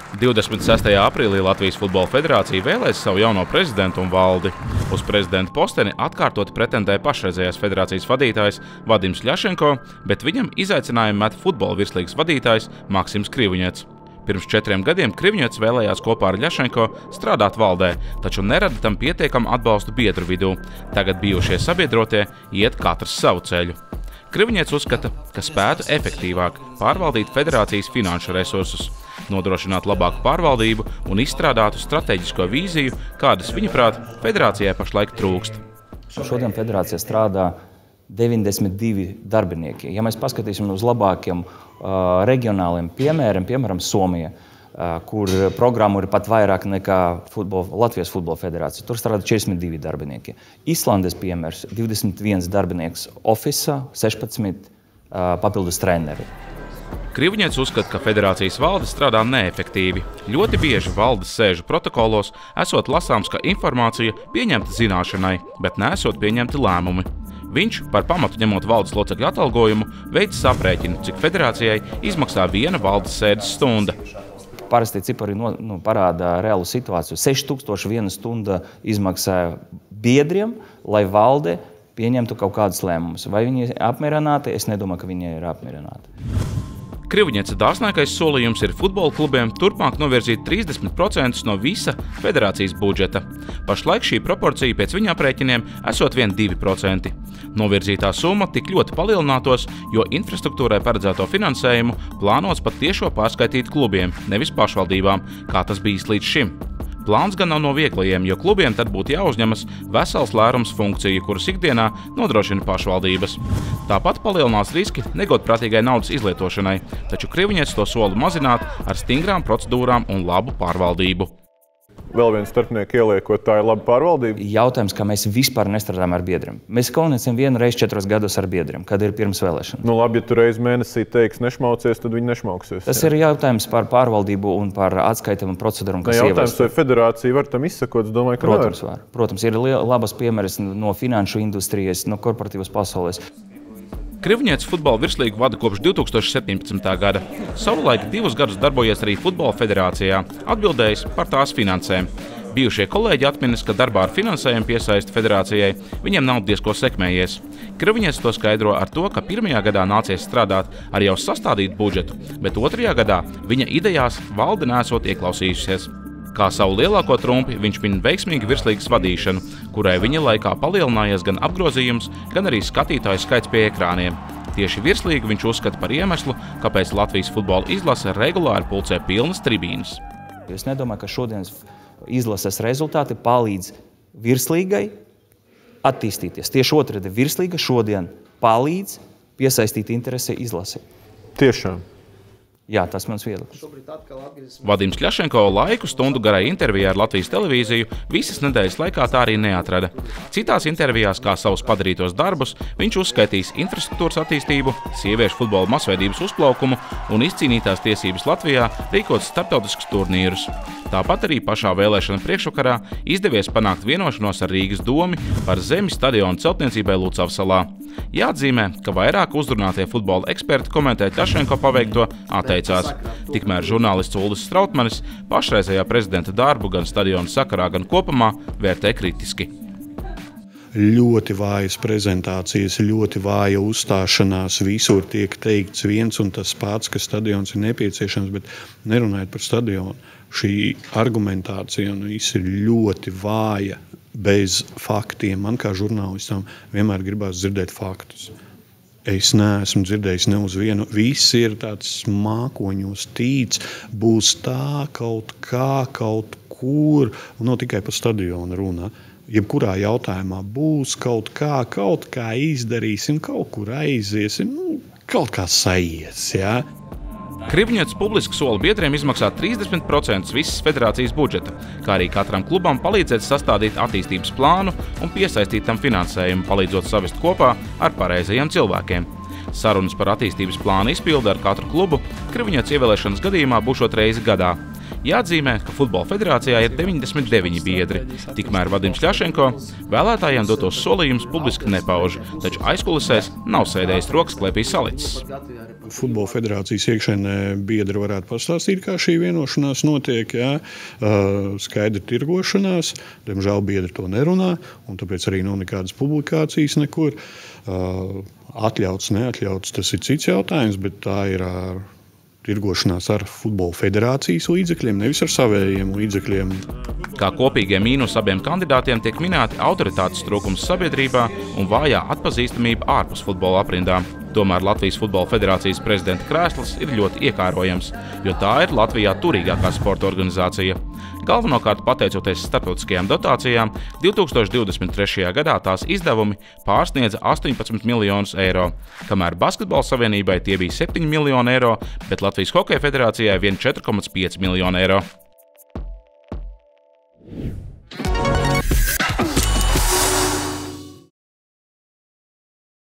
26. aprīlī Latvijas Futbola Federācija vēlēs savu jauno prezidentu un valdi. Uz prezidenta posteni atkārtoti pretendēja pašreizējās federācijas vadītājs Vadims Ļašenko, bet viņam izaicinājumu met futbola virslīgas vadītājs Maksims Krivņets. Pirms 4 gadiem Krivņets vēlējās kopā ar Ļašenko strādāt valdē, taču nerada tam pietiekamu atbalstu biedru vidū. Tagad bijušie sabiedrotie iet katrs savu ceļu. Krivņets uzskata, ka spētu efektīvāk pārvaldīt federācijas finanšu resursus, nodrošināt labāku pārvaldību un izstrādātu strateģisko vīziju, kādas, viņaprāt, federācijai pašlaik trūkst. Šodien federācijā strādā 92 darbinieki. Ja mēs paskatīsim uz labākiem reģionāliem piemēriem, piemēram, Somija, kur programmu ir pat vairāk nekā Latvijas Futbola Federācija. Tur strādā 42 darbinieki. Islandes piemērs – 21 darbinieks ofisa, 16 papildus treneri. Krivņets uzskata, ka federācijas valde strādā neefektīvi. Ļoti bieži valdes sēžu protokolos esot lasāms, ka informācija pieņemta zināšanai, bet neesot pieņemti lēmumi. Viņš, par pamatu ņemot valdes locekļu atalgojumu, veic aprēķinu, cik federācijai izmaksā viena valdes sēdes stunda. Parasti cipari parāda reālu situāciju. 6001 stunda izmaksā biedriem, lai valde pieņemtu kaut kādus lēmumus. Vai viņi ir apmierināti? Es nedomāju, ka viņi ir apmierināti. Krivņets dāsnākais solījums ir futbola klubiem turpmāk novirzīt 30% no visa federācijas budžeta. Pašlaik šī proporcija pēc viņa aprēķiniem esot vien 2%. Novirzītā summa tik ļoti palielinātos, jo infrastruktūrai paredzēto finansējumu plānots pat tiešo pārskaitīt klubiem, nevis pašvaldībām, kā tas bijis līdz šim. Plāns gan nav no vieglajiem, jo klubiem tad būtu jāuzņemas vesels lērums funkciju, kuras ikdienā nodrošina pašvaldības. Tāpat palielinās riski negodprātīgai naudas izlietošanai, taču Krivņets to sola mazināt ar stingrām procedūrām un labu pārvaldību. Vēl viens starpnieks ieliekot, tā ir laba pārvaldība? Jautājums, ka mēs vispār nestrādājam ar biedriem. Mēs komunicējam 1 reizi 4 gados ar biedriem, kad ir pirms vēlēšana. Nu labi, ja tu reizi mēnesī teiks nešmaucies, tad viņi nešmauksies. Tas ir jautājums par pārvaldību un par atskaitamu procedūru, kas jautājums, vai federācija var tam izsakot, es domāju, ka Protams, var. Protams, ir labas piemēras no finanšu industrijas, no korporatīvas pasaules. Krivņets futbola virslīgu vada kopš 2017. gada. Savulaik 2 gadus darbojies arī Futbola Federācijā, atbildējis par tās finansēm. Bijušie kolēģi atminas, ka darbā ar finansējumu piesaisti federācijai viņiem nav diezko sekmējies. Krivņets to skaidro ar to, ka 1. gadā nācies strādāt ar jau sastādītu budžetu, bet 2. gadā viņa idejās valde nesot ieklausījusies. Kā savu lielāko trumpi viņš min veiksmīgu virslīgas vadīšanu, kurai viņa laikā palielinājies gan apgrozījums, gan arī skatītāju skaits pie ekrāniem. Tieši virslīgu viņš uzskata par iemeslu, kāpēc Latvijas futbola izlase regulāri pulcē pilnas tribīnas. Es nedomāju, ka šodienas izlases rezultāti palīdz virslīgai attīstīties. Tieši otrādi, virslīga šodien palīdz piesaistīt interesi izlasi. Tiešām. Jā, tas mans viedoklis. Vadims Ļašenko laiku stundu garai intervijā ar Latvijas televīziju visas nedēļas laikā tā arī neatrada. Citās intervijās, kā savus padarītos darbus, viņš uzskaitīs infrastruktūras attīstību, sieviešu futbola masveidības uzplaukumu un izcīnītās tiesības Latvijā rīkot starptautiskus turnīrus. Tāpat arī pašā vēlēšana priekšvakarā izdevies panākt vienošanos ar Rīgas domi par zemi stadionu celtniecībai Lucavsalā. Jāatzīmē, ka vairāk uzrunātie futbola eksperti komentēt Ļašenko paveikto atteicās. Tikmēr žurnālists Uldis Strautmanis pašreizējā prezidenta darbu gan stadiona sakarā, gan kopumā vērtē kritiski. Ļoti vājas prezentācijas, ļoti vāja uzstāšanās, visur tiek teikts viens un tas pats, ka stadions ir nepieciešams, bet nerunājot par stadionu. Šī argumentācija ir ļoti vāja, bez faktiem. Man kā žurnālistam vienmēr gribās dzirdēt faktus. Es neesmu dzirdējis ne uz vienu. Viss ir tāds mākoņos tīts, būs tā kaut kā, kaut kur, un nav tikai par stadionu runa. Jebkurā jautājumā būs kaut kā izdarīsim, kaut kur aiziesim, kaut kā saies, jā. Krivņets publiski sola biedriem izmaksāt 30% visas federācijas budžeta, kā arī katram klubam palīdzēt sastādīt attīstības plānu un piesaistīt tam finansējumu, palīdzot savest kopā ar pareizajiem cilvēkiem. Sarunas par attīstības plānu izpildi ar katru klubu Krivņets ievēlēšanas gadījumā būšot reizi gadā. Jāatzīmē, ka Futbola Federācijā ir 99 biedri, tikmēr Vadims Ļašenko vēlētājiem dotos solījumus publiski nepauž, taču aizkulisēs nav sēdējis rokas klēpī salicis. Futbola federācijas iekšēnē biedri varētu pastāstīt, kā šī vienošanās notiek. Jā. Skaidra tirgošanās, diemžēl biedri to nerunā, un tāpēc arī nav nekādas publikācijas nekur. Atļauts, neatļauts, tas ir cits jautājums, bet tā ir tirgošanās ar Futbola federācijas līdzekļiem, nevis ar savējiem līdzekļiem. Kā kopīgie mīnus abiem kandidātiem tiek minēti autoritātes trūkums sabiedrībā un vājā atpazīstamība ārpus futbola aprindām. Tomēr Latvijas Futbola federācijas prezidenta krēsls ir ļoti iekārojams, jo tā ir Latvijā turīgākā sporta organizācija. Galvenokārt pateicoties starptautiskajām dotācijām, 2023. gadā tās izdevumi pārsniedza 18 miljonus eiro, kamēr Basketbola savienībai tie bija 7 miljoni eiro, bet Latvijas Hokeja federācijai vien 4,5 miljonu eiro.